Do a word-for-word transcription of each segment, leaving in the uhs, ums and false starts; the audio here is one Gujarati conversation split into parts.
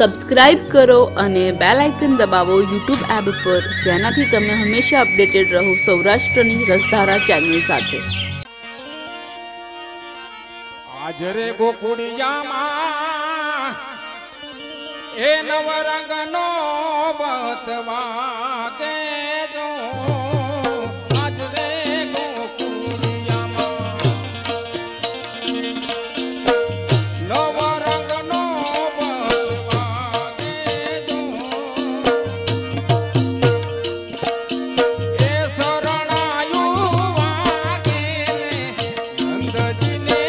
સબસ્ક્રાઇબ કરો અને બેલ આઇકન દબાવો યુટ્યુબ એપ પર, જેનાથી તમે હંમેશા અપડેટેડ રહો સૌરાષ્ટ્રની રસધારા ચેનલ સાથે. આજરે ગોકુળિયામાં એ નવરંગનો બતવા દેજો. આજરે ગોકુળિયામાં નવરંગનો બતવા દેજો. એ શરણાયું વાગે નંદજીને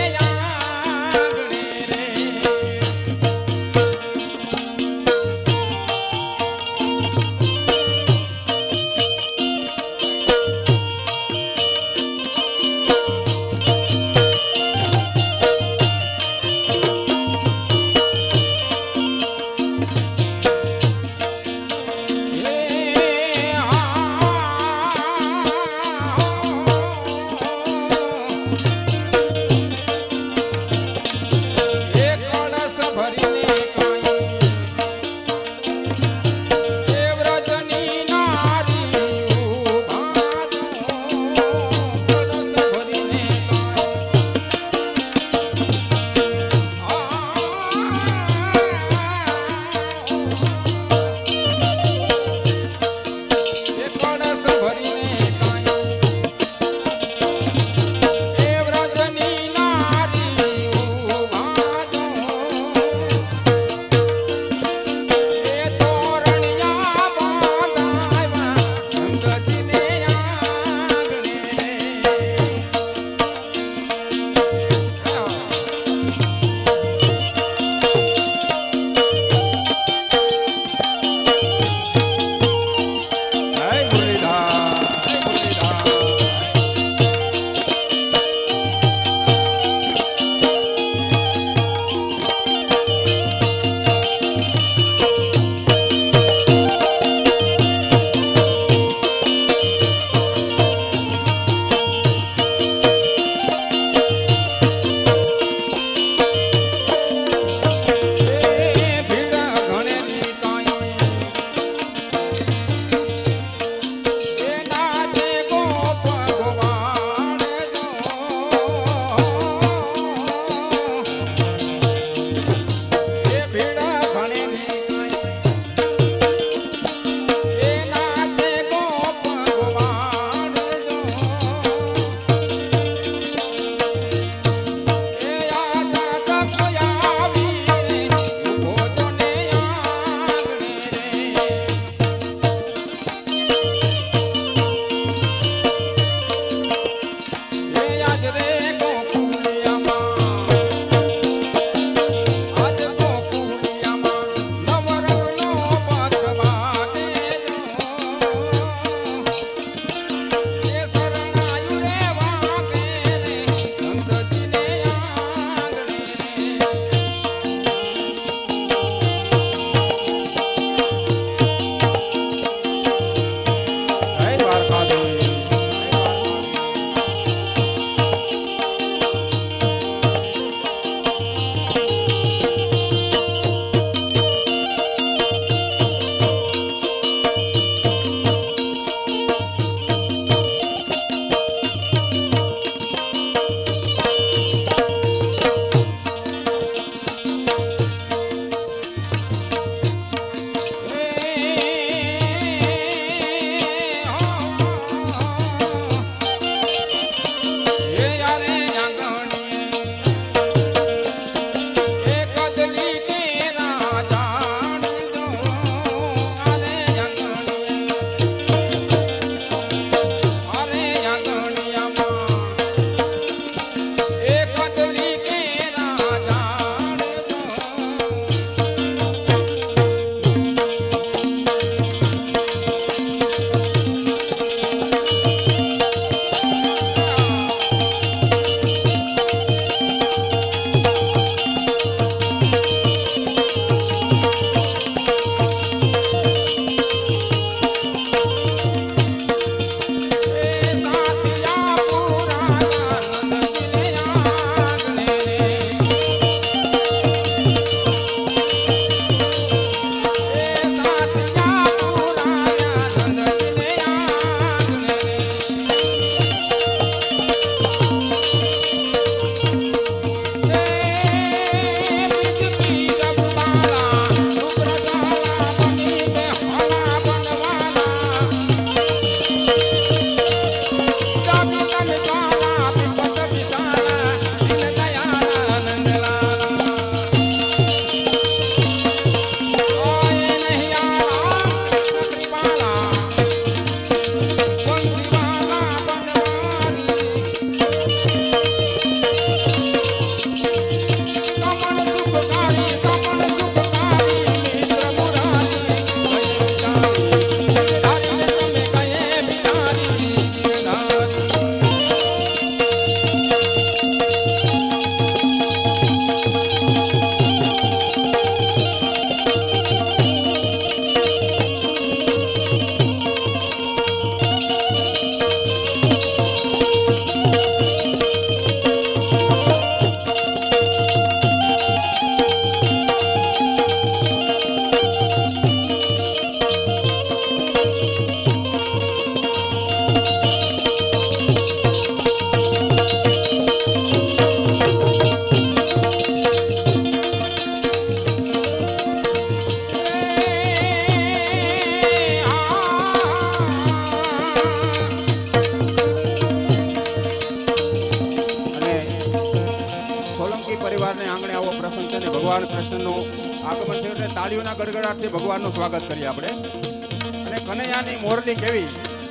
તાળીઓના ગડગડાટથી ભગવાનનું સ્વાગત કરીએ આપણે. અને કનૈયાની મોરલી કેવી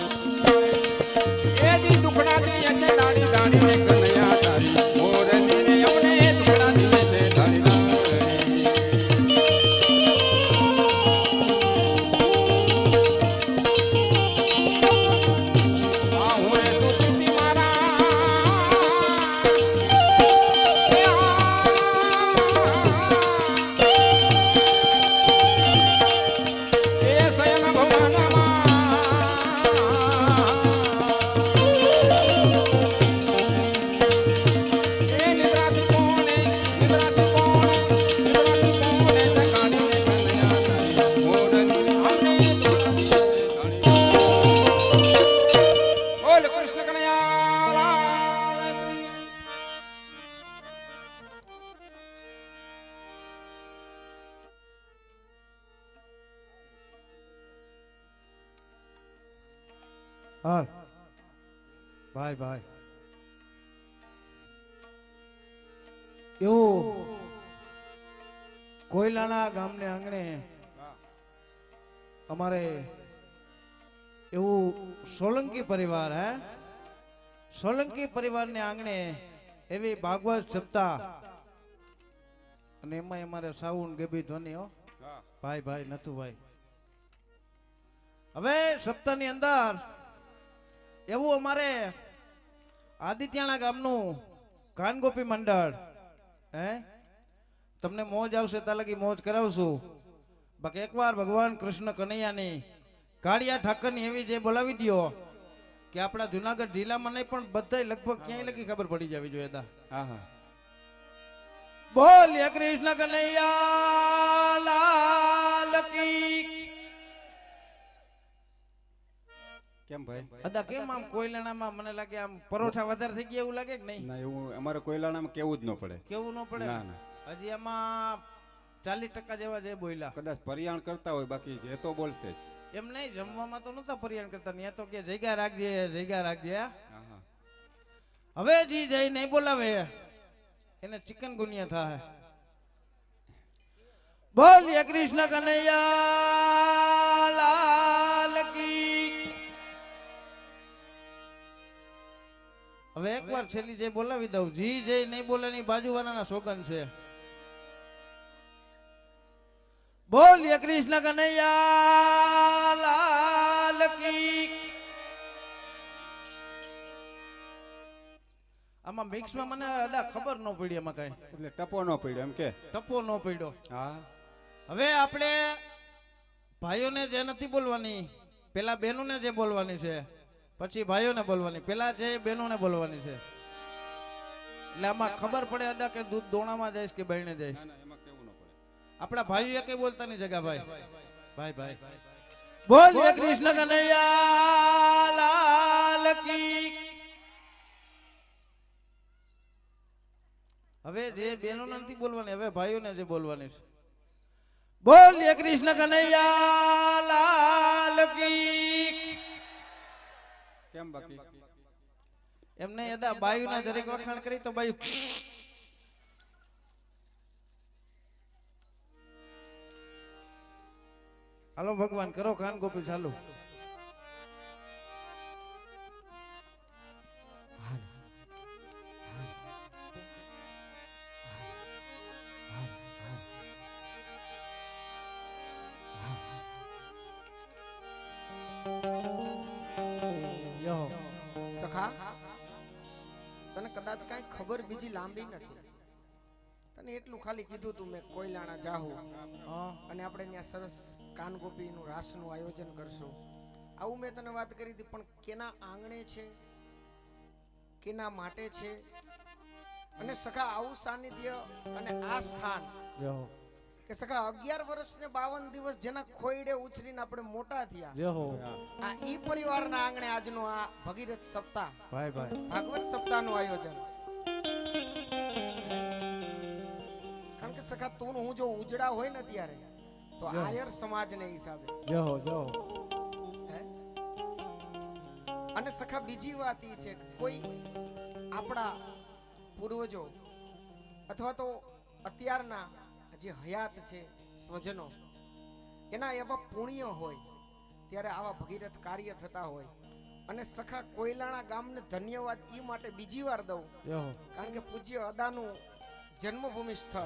એ જી દુખડા દી છે દાડી દાડી ને કનૈયા તારી મોરલી રે અમને દુખડા દી છે દાડી હાલ ભાઈ ભાઈ એવું કોયલાના ગામને આંગણે અમારે એવું સોલંકી પરિવાર હે સોલંકી પરિવારને આંગણે એવી ભાગવત સપ્તાહ અને એમાં અમારે સાઉન ગેબી ધ્વનિ હો ભાઈ ભાઈ નથુભાઈ હવે સપ્તાહની અંદર એવું અમારે આદિત્યાણા ગામનું કાનગોપી મંડળ હે તમને મોજ આવશે ત્યાં લગી મોજ કરાવશું બાકી એકવાર ભગવાન કૃષ્ણ કનૈયાની કાળિયા ઠાકરની એવી જે બોલાવી દો કે આપણા જુનાગઢ જિલ્લામાં નહીં પણ બધા લગભગ ક્યાંય લગી ખબર પડી જવી જોઈએ તા હા હા બોલ્ય કૃષ્ણ કનૈયા લાલ કી કેમ ભાઈ અદા કેમ આમ કોયલાણામાં મને લાગે આમ પરોઠા વધારે થઈ ગયા એવું લાગે કે નહીં ના એવું અમારે કોયલાણામાં કેવું જ ન પડે કેવું ન પડે ના ના હજી આમાં ચાલીસ ટકા જેવા જે બોલ્યા કદાચ પરિયાણ કરતા હોય બાકી જે તો બોલશે જ એમ નહીં જમવામાં તો નતા પરિયાણ કરતા ત્યાં તો કે જગ્યા રાખજે જગ્યા રાખજે હા હા હવે જી જઈ નહીં બોલાવે એને ચિકન ગુનિયા થાય બોલ્ય કૃષ્ણ કનૈયા લાલ કી હવે એકવાર છેલ્લી જે બોલાવી દઉં જી જય નહીં બોલેની બાજુવાળાના સોગન છે બોલ્ય કૃષ્ણ કનૈયા લાલ કી આમાં મિક્સમાં મને અદા ખબર ન પડી એમાં કઈ એટલે ટપો ન પડ્યો એમ કે ટપો ન પડ્યો હા હવે આપણે ભાઈઓને જે નથી બોલવાની પેલા બહેનોને જે બોલવાની છે પછી ભાઈઓને બોલવાની પેલા જે બહેનોને બોલવાની છે એટલે આમાં ખબર પડે અદા કે દૂધ દોણામાં જઈશ કે બહેને જઈશ ના ના એમાં કેવું ન પડે આપણા ભાઈઓ કઈ બોલતા નહીં જગા ભાઈ ભાઈ ભાઈ બોલ્ય કૃષ્ણ કનૈયા લાલ કી હવે જે બહેનો નથી બોલવાની હવે ભાઈઓને જે બોલવાની છે બોલ્ય કૃષ્ણ કનૈયા લાલ કી કેમ બાકી એમને એદા બાયુના જરીક વખાણ કરી તો બાયુ હાલો ભગવાન કરો કાન ગોપી ચાલુ સખા તને કદાચ કઈ ખબર બીજી લાંબી નથી તને એટલું ખાલી કીધું તું મેં કોયલાણા જાહું અને આપણે ત્યાં સરસ કાનગોપીનું રાસનું આયોજન કરશું આવું મેં તને વાત કરી હતી પણ કેના આંગણે છે કેના માટે છે અને સખા આવું સાનિધ્ય અને આ સ્થાન કે સખા અગિયાર વર્ષ ને બાવન દિવસ જેના ખોયડે ઉછરીને આપણે મોટા થયા આ ઈ પરિવારના આંગણે આજનો આ ભગીરથ સપ્તાહ ભાઈ ભાઈ ભાગવત સપ્તાહનું આયોજન કારણ કે સખા તું હું જો ઉજળા હોય ને ત્યારે તો આયર સમાજને હિસાબે જહો જહો અને સખા બીજી વાત ઈ છે કોઈ આપણા પૂર્વજો અથવા તો અત્યારના જે હયાત છે સ્વજનો એના એવા પુણ્ય હોય ત્યારે આવા ભગીરથ કાર્ય થતા હોય. અને સખા કોયલાણા ગામને ધન્યવાદ ઈ માટે બીજી વાર દઉં કારણ કે પૂજ્ય અદાનું જન્મભૂમિ સ્થળ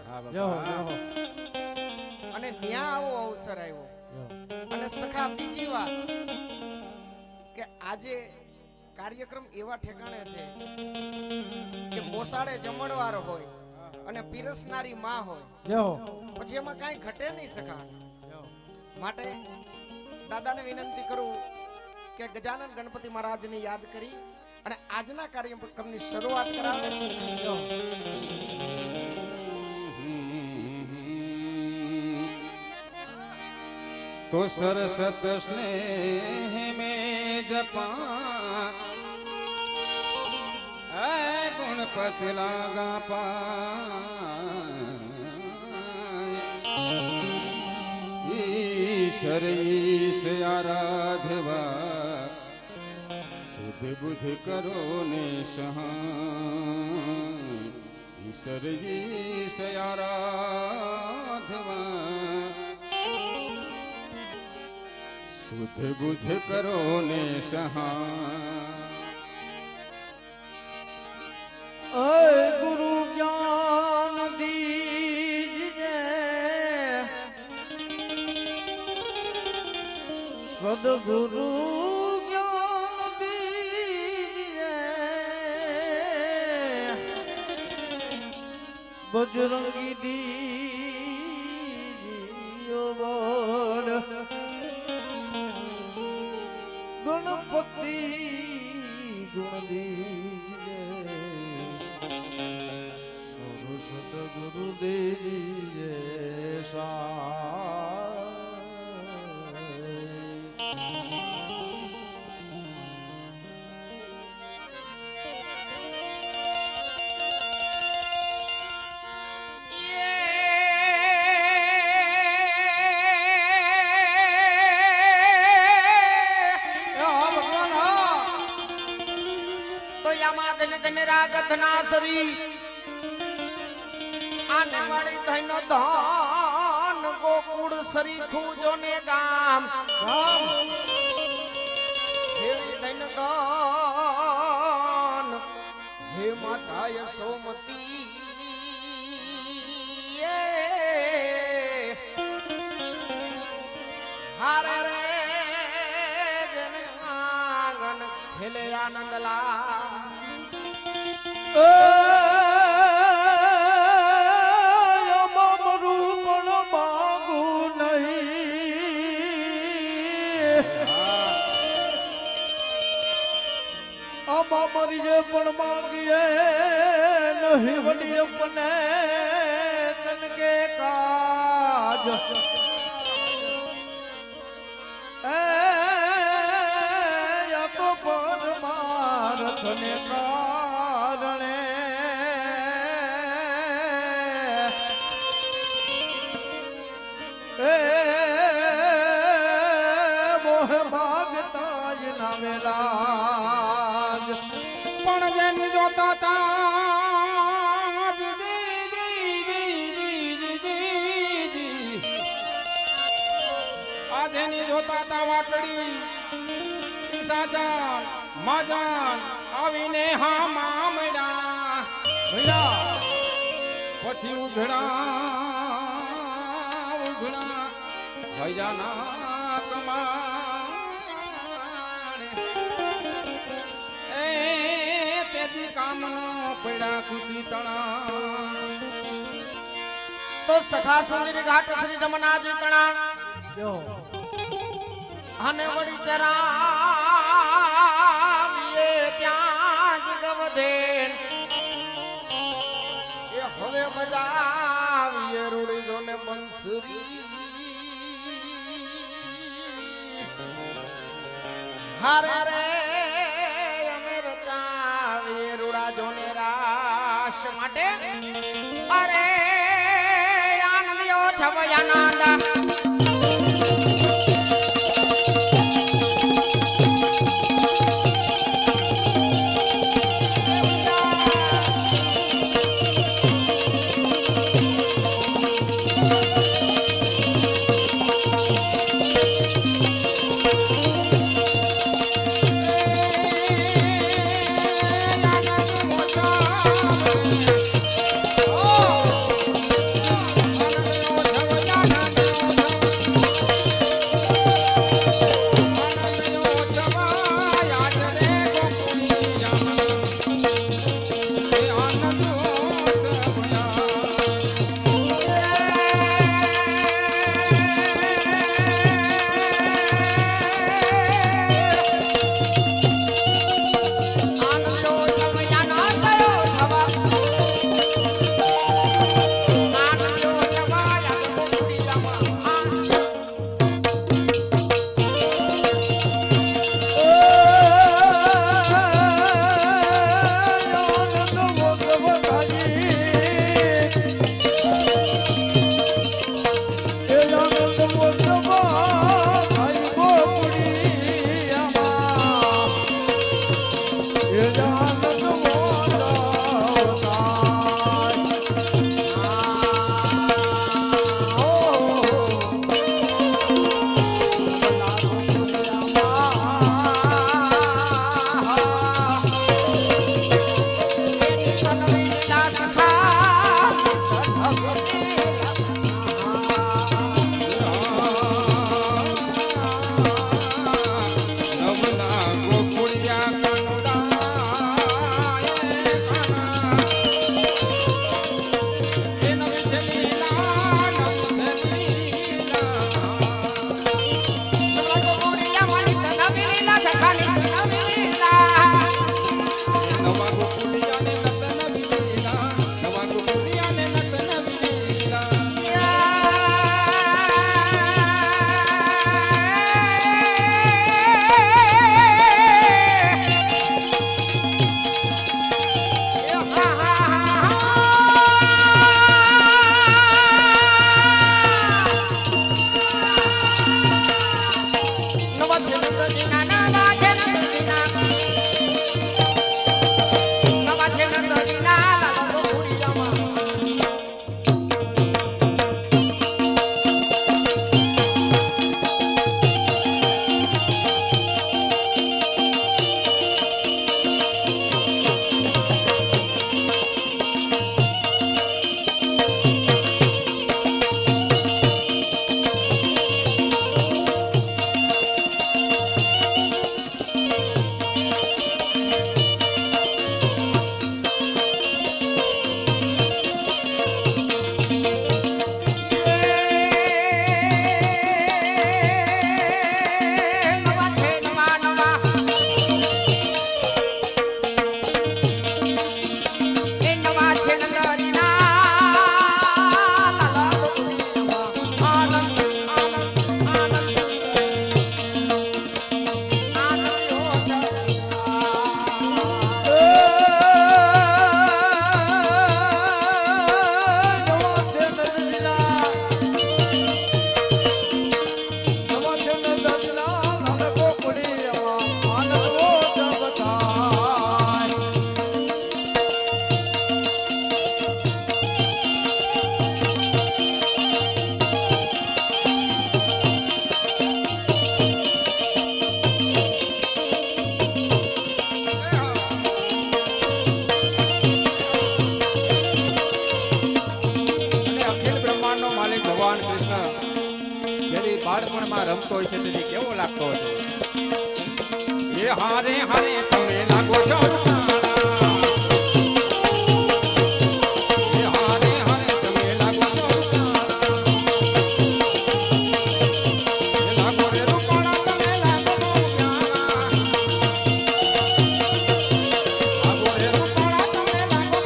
અને ન્યા આવો અવસર આવ્યો. અને સખા બીજી વાર કે આજે કાર્યક્રમ એવા ઠેકાણે છે કે મોસાળે જમણવાર હોય અને પીરસનારી માં હોય પછી એમાં કાંઈ ઘટે નહીં સખા. માટે દાદાને વિનંતી કરું કે ગજાનન ગણપતિ મહારાજને યાદ કરી અને આજના કાર્યક્રમની શરૂઆત કરાવે. तो सरसत स्नेह में जपा गुणपति लागा पा ईश्वर ईश आराधवा सुध बुध करो ने सहा ईश्वर ईश आराधवा सुध बुध करो ने सहा गुरु ज्ञान दीजिए सदगुरु ज्ञान दीजिए बजरंगी दीजिए बोल गणपति गुण दीजिए गुरु सतगुरु दीजिए सा आने वाली धैनो धान गोकुड़ सरीखू जोने गाम हेवी धैन दान हे माता यशोमती हारे रे जन आंगन खेले आनंद ला मरी जे पण मांगिए नहीं वडी अपने तन के काज ए या तो परमार्थ ने कारणे ए मोह मागता ज ना वेला મજાન આવીને હા મામડા પછી ઉઘડા ઉઘડા ભૈયાના કમાણે એ તેથી કામનો પડા કુચી તણા તો સખા સુંદરી ઘાટ શ્રી જમનાજી તણા અને વડી તરા હવે બજાવીએ રૂડી જોને બંસરી હારે રે અમે રચાવીએ રૂડા જોને રાશ માટે અરે આનંદિયો છવયાનંદ તેથી બાળપણમાં રમતો હોય છે તેથી કેવો લાગતો હશે એ હારે હારે તમે લાગો છો એ હારે હારે તમે લાગો છો એ લાગો રે રૂપાળા તમે લાગો પ્યારા લાગો રે રૂપાળા તમે લાગો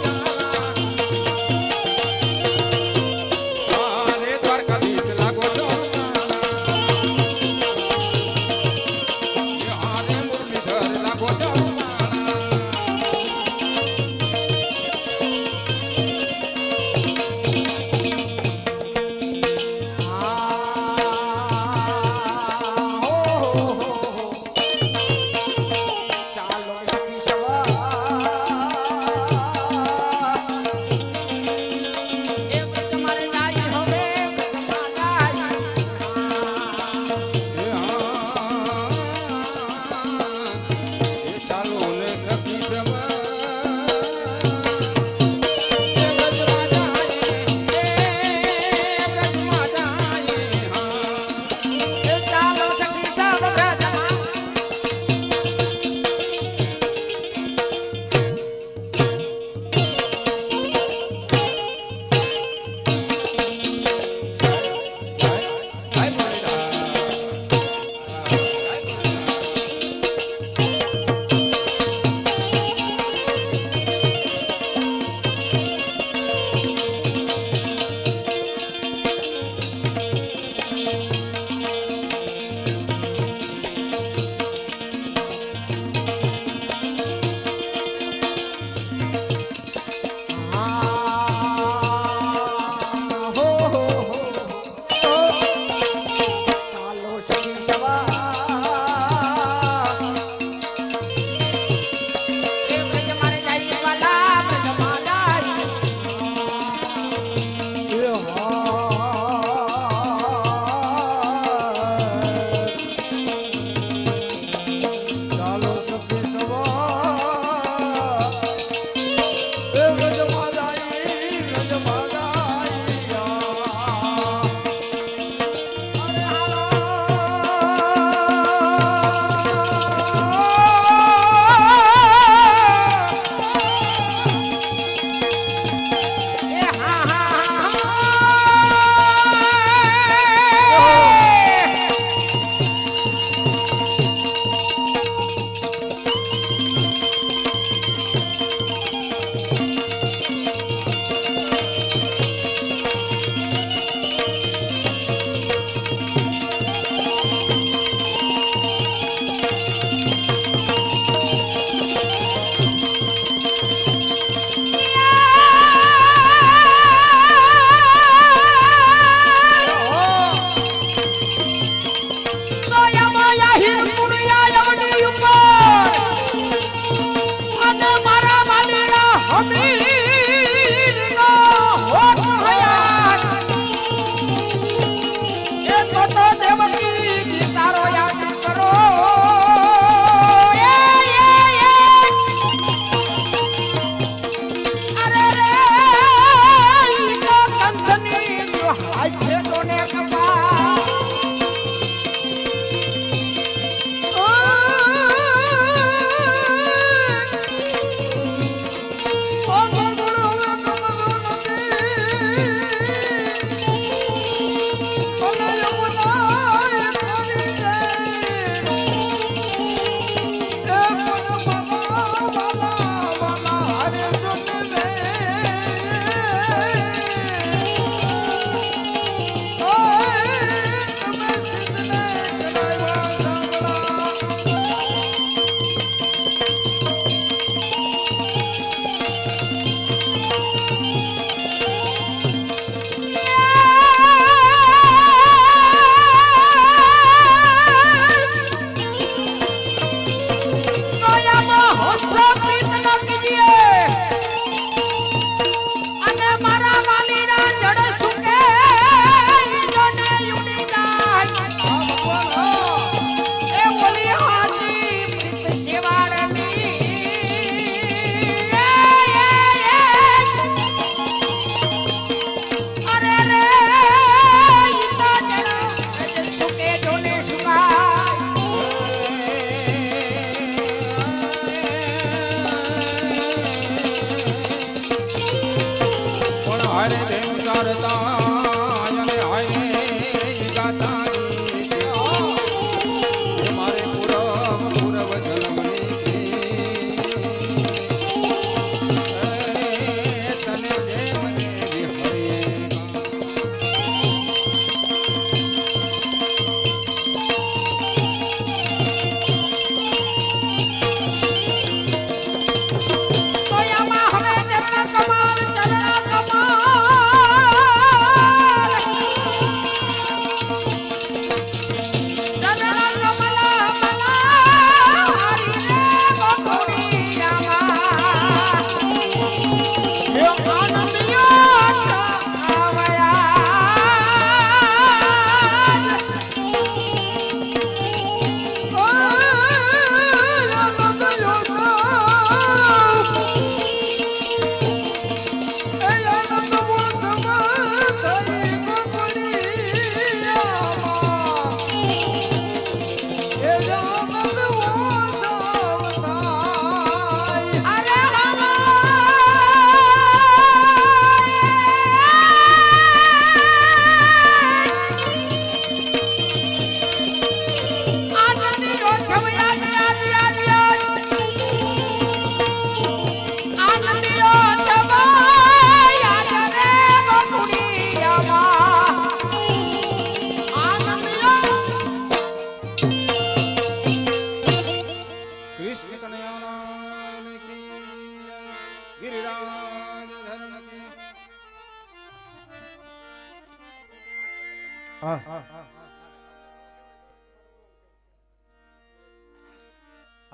પ્યારા હારે દ્વારકાધીશ લાગો છો એ હારે મુરલીધર લાગો છો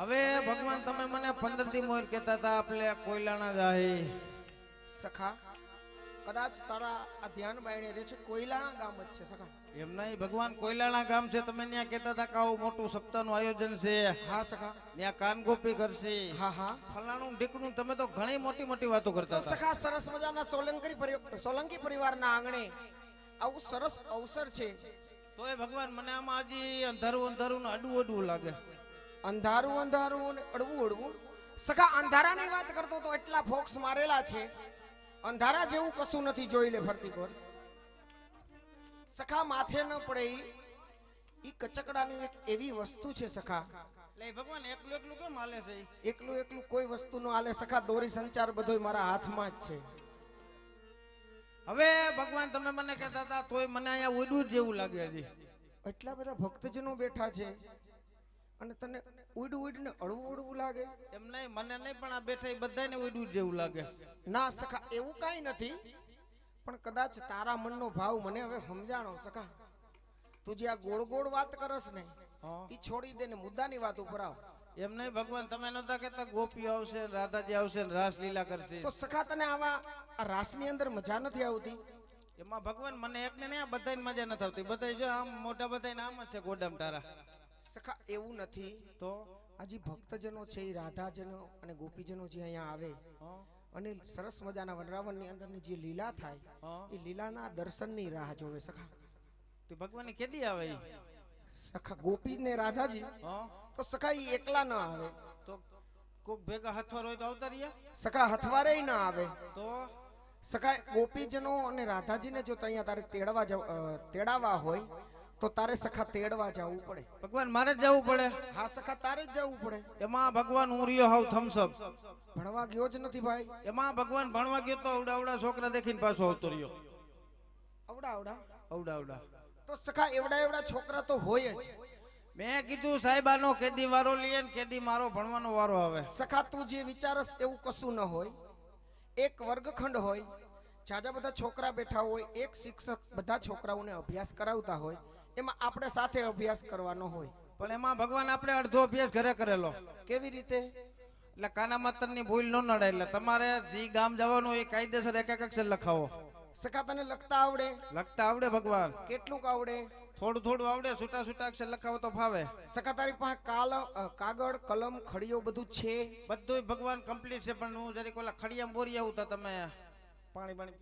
હવે ભગવાન તમે મને પંદર દી મોર કહેતા હતા આપણે કોયલાના જાહી સખા કદાચ તારા આ ધ્યાન બાયણે રહે છે કોયલાણા ગામ જ છે સખા એમ નહીં ભગવાન કોયલાના ગામ છે તમે ત્યાં કહેતા હતા કે આવું મોટું સપ્તાહનું આયોજન છે હા સખા ત્યાં કાનગોપી કરશે હા હા ફલાણું ઢીકણું તમે તો ઘણી મોટી મોટી વાતો તો કરતા હતા સખા સરસ મજાના સોલંકી પરિ- સોલંકી પરિવારના આંગણે આવું સરસ અવસર છે તો એ ભગવાન મને આમાં હજી અંધારું અંધારું ને અડવું અડવું લાગે અંધારું અંધારું અને અડવું અડવું સખા અંધારાની વાત કરતો તો એટલા ફોક્સ મારેલા છે અંધારા જેવું કશું નથી જોઈ લે ફરતી કોર સખા માથે ન પડે ઈ ઈ કચકડાની એક એવી વસ્તુ છે સખા એટલે એ ભગવાન એકલું એકલું કેમ હાલે છે ઈ? એકલું એકલું કોઈ વસ્તુ નો હાલે સખા દોરી સંચાર બધોય મારા હાથમાં જ છે હવે ભગવાન તમે મને કહેતા હતા તોય મને અહીંયા ઉડવું જ જેવું લાગે હજી એટલા બધા ભક્તજનો બેઠા છે અને તને ઉડ ઉડ ને અડવું અડવું લાગે એમ નહીં મને નહીં પણ આ બેઠા બધાને ઉડવું જ જેવું લાગે ના સખા એવું કાઈ નથી પણ કદાચ તારા મનનો ભાવ મને હવે સમજાણો સખા તું જે આ ગોળ ગોળ વાત કરસ ને હા. ઈ છોડી દે ને મુદ્દાની વાત ઉપર આવ એમ નહીં ભગવાન તમે નતા કહેતા ગોપીઓ આવશે રાધાજી આવશે ને રાસ લીલા કરશે તો સખા તને આવા આ રાસની અંદર મજા નથી આવતી એમાં ભગવાન મને એકને નહીં આ બધાને મજા નથી આવતી બધા જો આમ મોટા બધાને આમ જ છે ગોડામ તારા સખા એવું નથી તો આ જે ભક્તજનો છે એ રાધાજનો અને ગોપીજનો જે અહીંયા આવે હા, અને સરસ મજાના વનરાવનની અંદરની જે લીલા થાય હા. એ લીલાના દર્શનની રાહ જોવે સખા તે ભગવાન કેદી આવે ઈ? સખા ગોપી ને રાધાજી હા તો સખા ઈ એકલા ન આવે તો કોક ભેગા હથવાર હોય તો આવતા રહ્યા સખા હથવારે ન આવે તો સખા ગોપીજનો અને રાધાજીને જો અહીંયા તારે તેડવા જવ- અ, તેડાવા હોય તો તારે સખા તેડવા જવું પડે ભગવાન મારે જ જવું પડે હા સખા તારે જ જવું પડે એમાં ભગવાન હું રહ્યો હાવ થમ્સઅપ ભણવા ગયો જ નથી ભાઈ એમાં ભગવાન ભણવા ગયો તો અવડા અવડા છોકરા દેખીને પાછો આવતો રહ્યો આવડા આવડા અવડા અવડા તો સખા એવડા એવડા છોકરા તો હોય જ મેં કીધું સાહેબ આનો કેદી વારો લઈએ ને કેદી મારો ભણવાનો વારો આવે સખા તું જે વિચારસ એવું કશું ન હોય એક વર્ગખંડ હોય જાજા બધા છોકરા બેઠા હોય એક શિક્ષક બધા છોકરાઓને અભ્યાસ કરાવતા હોય એમાં આપણે સાથે અભ્યાસ કરવાનો હોય પણ એમાં ભગવાન આપણે અડધો અભ્યાસ ઘરે કરેલો કેવી રીતે એટલે કાના માતર ની ભૂલ ન નડે એટલે તમારે જે ગામ જવાનું એ કાયદેસર એક એક અક્ષર લખાવો સખા તને લખતા આવડે લખતા આવડે ભગવાન કેટલુંક આવડે થોડું થોડું આવડે છૂટા છૂટા અક્ષર લખાવો તો ફાવે સખા તારી પાસે કાલ અ, કાગળ કલમ ખડીયો બધું છે બધું ભગવાન કમ્પ્લીટ છે પણ હું જરીક ઓલા ખડિયામાં બોરી આવું તો તમે પાણી પાણી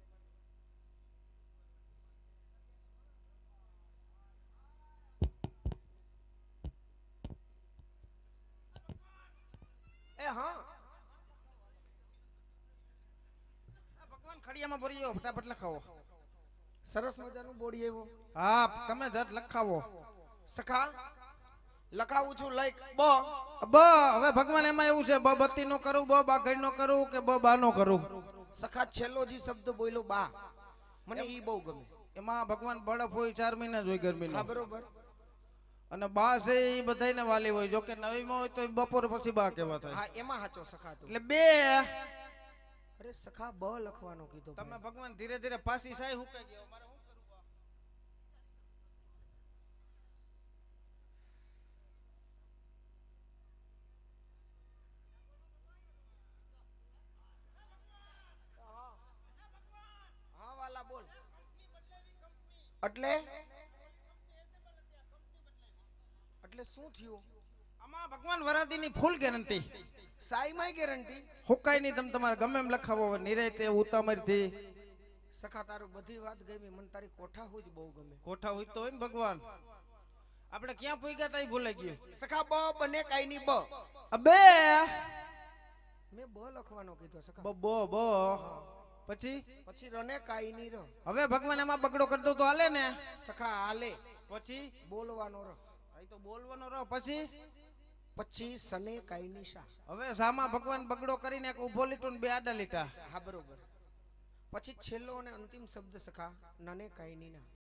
એ હા ભગવાન ખડિયામાં બોરી આવો ફટાફટ લખાવો સરસ મજાનું બોડી આવ્યો હા તમે જટ લખાવો સખા લખાવું છું લાઈક બ બ હવે ભગવાન એમાં એવું છે બ બત્તી નો કરું બ બાઘડ નો કરું કે બ બા નો કરું સખા છેલ્લો જે શબ્દ બોલ્યો બા મને ઈ બહુ ગમે એમાં ભગવાન બળફ હોય ચાર મહિના જ હોય ગરમી હા બરોબર અને બા છે એ બધાને વાલી હોય જો કે નવી માં હોય તો બપોર પછી બા કેવા થાય હા એમાં હાચો સખા તું એટલે બે અરે સખા બ લખવાનો કીધો તમે ભગવાન ધીરે ધીરે પાછી સાય હુકાઈ ગયો મારે શું કરવું આ? હા વાલા બોલ એટલે એટલે શું થયું આમાં ભગવાન વરાદીની ફૂલ ગેરંટી સાઈમાં ગેરંટી હુકાય નહીં તમે તમારે ગમે એમ લખાવો નિરાયતે ઉતામરથી સખા તારું બધી વાત ગમી મને તારી કોઠા હોય જ બહુ ગમે કોઠા હોય તો હોય ને ભગવાન આપણે ક્યાં પૂગ્યા તા ઈ ભૂલાઈ ગયું સખા બ બને કાઈ ની બ અબે મેં બ લખવાનો કીધો સખા બ બ બ પછી પછી રને કાઈ ની ર હવે ભગવાન એમાં બગડો કરી દઉં તો હાલે ને સખા હાલે પછી બોલવાનો ર અહીં તો બોલવાનો રહો પછી પછી સને કાઈ ની શા હવે સામા ભગવાન બગડો કરીને એક ઉભો લીટો ને બે આડા લીટા હા બરોબર પછી છેલ્લો અને અંતિમ શબ્દ સખા નને કાઈ ની ના